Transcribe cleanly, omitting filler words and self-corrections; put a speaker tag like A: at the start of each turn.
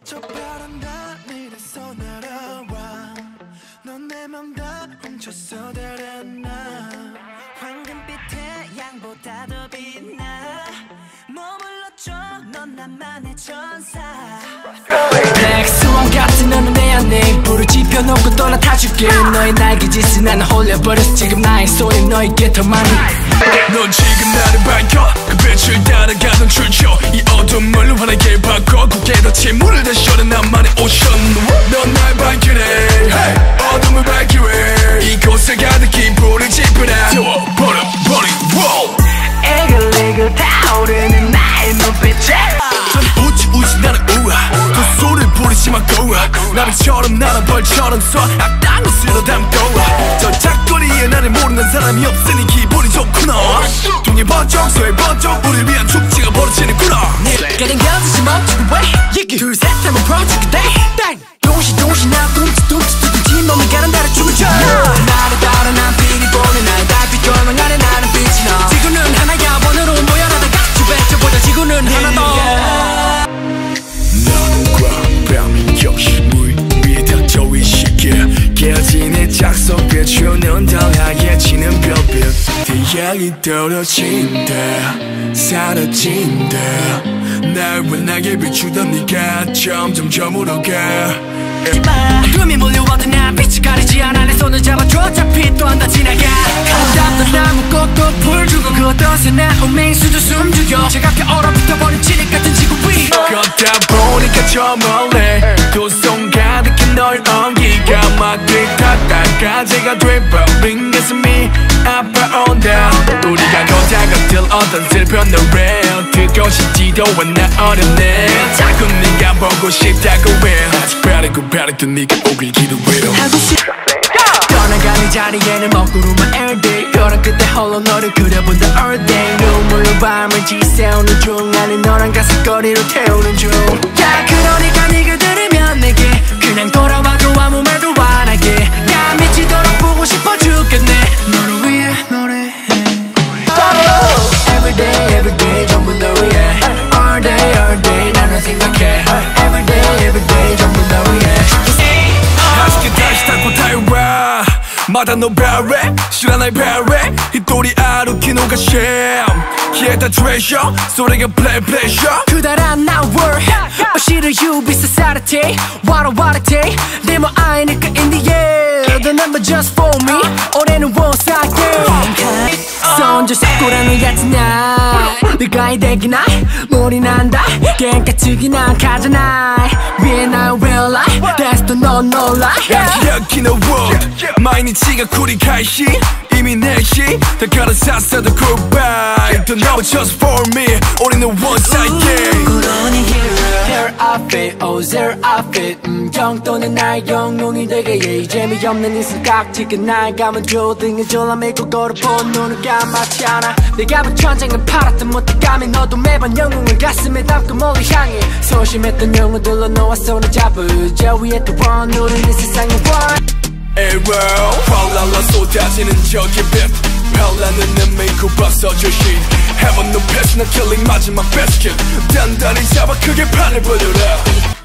A: 저 파란 하늘에서 날아와 넌 내 맘 다 훔쳤어 달아나
B: 황금빛 태양보다 더 빛나 머물러줘 넌 나만의 천사
C: 백수왕 같은 너는 내 안에 불을 지펴놓고 또 나타줄게 너의 날개짓에 나는 홀려버렸어 지금 나의 손이 너에게 더 많이
A: 넌 지금 나를 밝혀 그 빛을 따라가던 출처 이 어둠을 환하게 바꿔 고개로 침울을 다셔는 나만의 오션 넌 날 밝히네 hey. 어둠을 밝기 위해 이곳에 가득히 불을 지펴라 태워버려
C: 에글에글 타오르는 나의 눈빛에
A: 전 우지 나는 우아 그 소리를 부리지만 고아 나비처럼 나는 벌처럼 쏴 악당을 쓸어 담고 저 작거리에 나를 모르는 사람이 없으니 기분이 좋구나 동해 번쩍 서해 번쩍 우릴 위한 축제가 벌어지는구나
C: Getting girls is 멈추고 왜 둘셋 하면 project day 동시 나 둠치 두둥지 몸이 가는 나를 춤을 춰 나를 따라 난 빛이 보는 나의 달빛 조명 안에 나는 빛이 나 지구는 하나야 원으로 모여나다 같이 뱉어보자 지구는 하나 더
A: 너는 광범위 역시 물 위에 닥쳐 이 시계 깨어진 작속에 주는 덜하게 지는 별빛 태양이 떨어진다 사라진다 날 환하게 비추던 네가 점점 저물어가
C: 어둠이 몰려와도 난 빛이 가리지 않아 내 손을 잡아줘 어차피 또 한 번 지나가 아름답던 나무꽃도 불 주고 그 어떤 새나온 맹수도 숨죽여 차갑게 얼어붙어버린 칠흑 같은 지구 위
A: 걷다 보니까 저 멀리 두 손 가득히 널 엉기가 막 뒤탔다가 제가 돼버린 가슴이 아파온다 우리가 걷다가 들 어떤 슬픈 노래 듣고 싶지도 않아 어렵네 자꾸 네가 보고 싶다고 해 아직 바라던 네가 오길 기도해요
C: 하고 싶어 떠나가는 자리에는 먹구름만 all day 벼랑 끝에 홀로 너를 그려본다 all day 눈물로 밤을 지새우는 중 나는 너랑 가슴거리로 태우는 중 야 그러니까 네가 들으면 내게 그냥 돌아와도 아무 말도 안 하게 야 미치도록 보고 싶어 죽겠네 너를 위해 노래해 Every day 전부 너 위해 All day 나는 생각해 Every day 전부 너 위해
A: 아쉽게 다시 타고 타요와 마다 너 바래 실화 날 바래 이 또리 아루키노가 샴 기에다 트레셔 소리가 pleasure
C: 그다란 나 world 어시를 유비스 사르테 와라와라테 데모 아이니까 in the air The number just for me 올해는 원사게 손절 섞고라 너 같은 날 네가 이대긴 날 물이 난다 갱까치기 난 가잖아 위에 날 real life That's the no lie
A: 여기 너 world 마이니치가 쿨이 가시 이미 내시 다 갈아샀어도 goodbye Don't know just for me 우리는 one side yeah
C: 그러니 here outfit oh zero outfit 정도는 날 영웅이 되게 yeah 재미없는 이 생각지가 날 감아줘 등에 졸라매고 걸어본 눈을 감았지 않아 내가 본 천장은 파랗던 못감이 너도 매번 영웅을 가슴에 담고 멀리 향해 소심했던 영웅들로 너와 손을 잡으자 위에 또 one 우린 이 세상의 one
A: Arrow 활랄라 쏟아지는 저기 빛 별나는 내 메이크업 벗어줘 shit Heaven no pass 나 killing 마지막 basket 단단히 잡아 크게 판을 벌려라